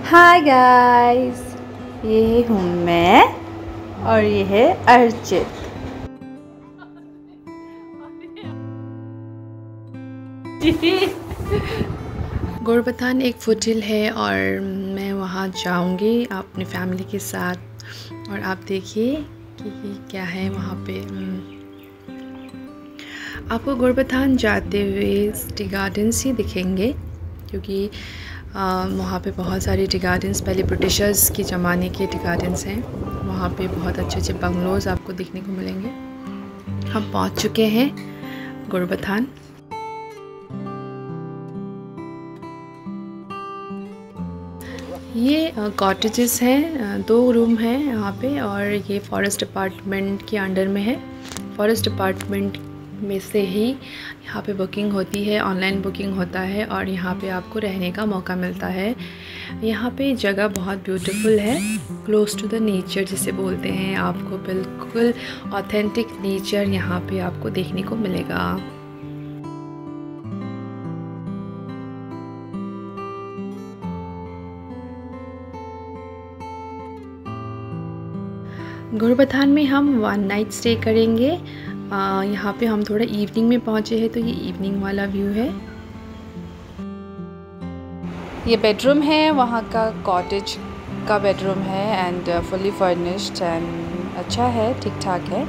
Hi guys, ये हूँ मैं और ये है अर्चित। गोरबथान एक फुटहिल है और मैं वहाँ जाऊँगी अपनी फैमिली के साथ। और आप देखिए कि क्या है वहाँ पे। आपको गोरबथान जाते हुए टी गार्डन्स ही दिखेंगे, क्योंकि वहाँ पे बहुत सारे टी गार्डन्स पहले ब्रिटिशर्स के ज़माने के टी गार्डन्स हैं। वहाँ पे बहुत अच्छे अच्छे बंगलोज़ आपको देखने को मिलेंगे। हम पहुँच चुके हैं गोरबथान। ये कॉटेजेस हैं, 2 रूम हैं यहाँ पे, और ये फॉरेस्ट डिपार्टमेंट के अंडर में है। फॉरेस्ट डिपार्टमेंट में से ही यहाँ पे बुकिंग होती है, ऑनलाइन बुकिंग होता है और यहाँ पे आपको रहने का मौका मिलता है। यहाँ पे जगह बहुत ब्यूटीफुल है, क्लोज टू द नेचर जिसे बोलते हैं। आपको बिल्कुल ऑथेंटिक नेचर यहाँ पे आपको देखने को मिलेगा। गोरबथान में हम 1 नाइट स्टे करेंगे। यहाँ पे हम थोड़ा इवनिंग में पहुँचे हैं, तो ये इवनिंग वाला व्यू है। ये बेडरूम है, वहाँ का कॉटेज का बेडरूम है एंड फुली फर्निश्ड एंड अच्छा है, ठीक ठाक है।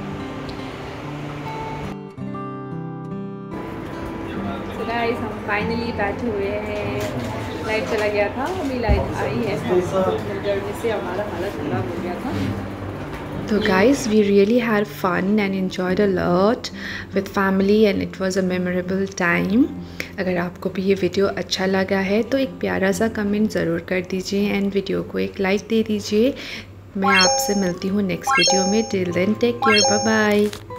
So guys, हम फाइनली बैठे हुए हैं। लाइट चला गया था, अभी लाइट आई है। गर्मी से हमारा हालत ख़राब हो गया था। So guys, we really had fun and enjoyed a lot with family and it was a memorable time. अगर आपको भी ये वीडियो अच्छा लगा है तो एक प्यारा सा कमेंट ज़रूर कर दीजिए एंड वीडियो को एक लाइक दे दीजिए। मैं आपसे मिलती हूँ नेक्स्ट वीडियो में। Till then take care, bye bye.